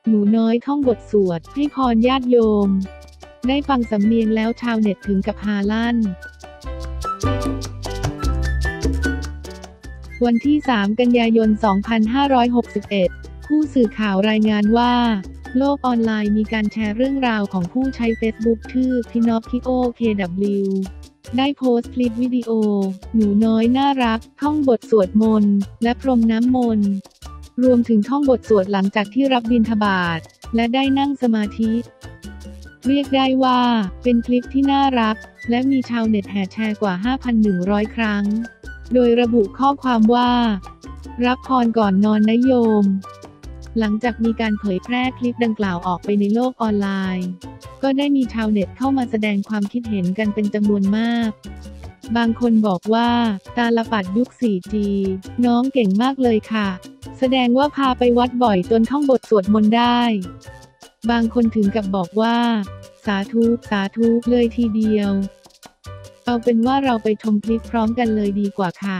หนูน้อยท่องบทสวดให้พรญาติโยมได้ฟังสำเนียงแล้วชาวเน็ตถึงกับฮาลั่นวันที่ 3 กันยายน 2561 ผู้สื่อข่าวรายงานว่าโลกออนไลน์มีการแชร์เรื่องราวของผู้ใช้เฟซบุ๊กชื่อ Pinocchio KW ได้โพสต์คลิปวิดีโอหนูน้อยน่ารักท่องบทสวดมนต์และพรมน้ำมนต์รวมถึงท่องบทสวดหลังจากที่รับบิณฑบาตและได้นั่งสมาธิเรียกได้ว่าเป็นคลิปที่น่ารักและมีชาวเน็ตแห่แชร์กว่า 5,100 ครั้งโดยระบุข้อความว่ารับพรก่อนนอนนะโยมหลังจากมีการเผยแพร่คลิปดังกล่าวออกไปในโลกออนไลน์ก็ได้มีชาวเน็ตเข้ามาแสดงความคิดเห็นกันเป็นจำนวนมากบางคนบอกว่าตาลปัดยุค 4G น้องเก่งมากเลยค่ะแสดงว่าพาไปวัดบ่อยจนท่องบทสวดมนต์ได้บางคนถึงกับบอกว่าสาธุสาธุเลยทีเดียวเอาเป็นว่าเราไปชมคลิปพร้อมกันเลยดีกว่าค่ะ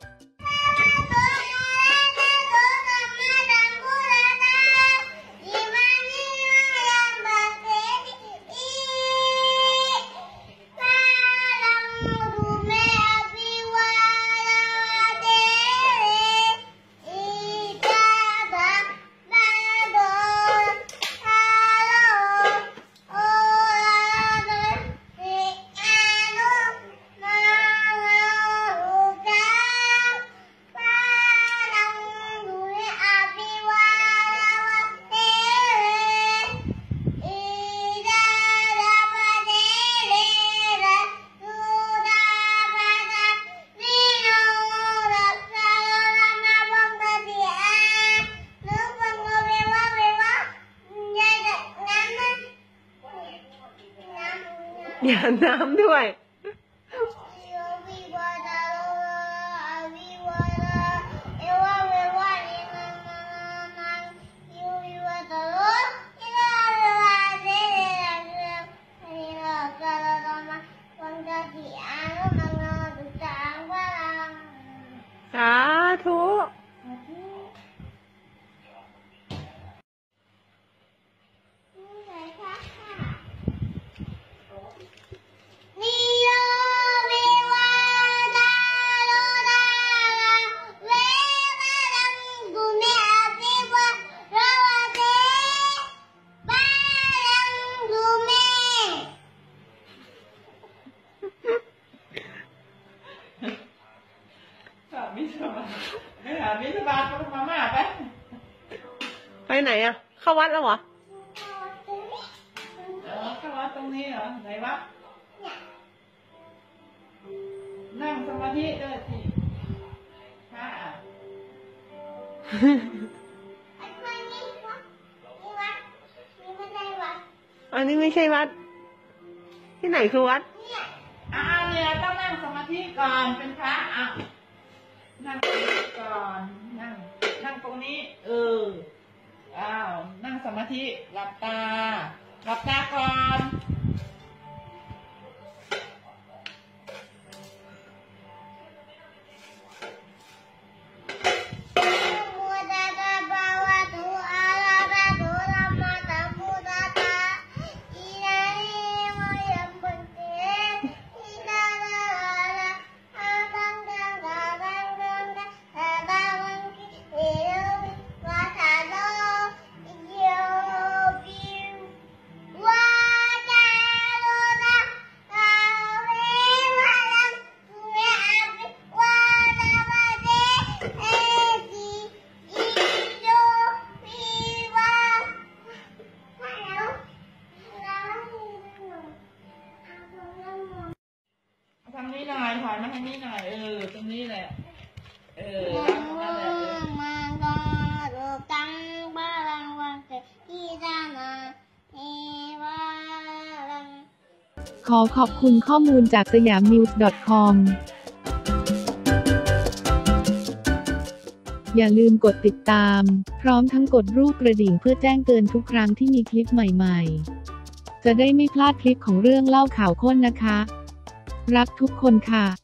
อย่าน้ำด้วยสาธุบิณฑบาตก็มาม่าไปไหนอะเข้าวัดแล้วเหรอเข้าวัดตรงนี้เหรอไหนวะนั่งสมาธิด้วยสิค่ะอันนี้ไม่ใช่วัดที่ไหนคือวัดเนี่ยต้องนั่งสมาธิก่อนเป็นพระนั่งก่อนนั่งตรงนี้นั่งสมาธิหลับตาก่อนทำนี้หน่อยถอยมาทางนี้หน่อยตรงนี้แหละนั่นแหละขอขอบคุณข้อมูลจากสยามนิวส์ .com อย่าลืมกดติดตามพร้อมทั้งกดรูปกระดิ่งเพื่อแจ้งเตือนทุกครั้งที่มีคลิปใหม่ๆจะได้ไม่พลาดคลิปของเรื่องเล่าข่าวข้นนะคะรักทุกคนค่ะ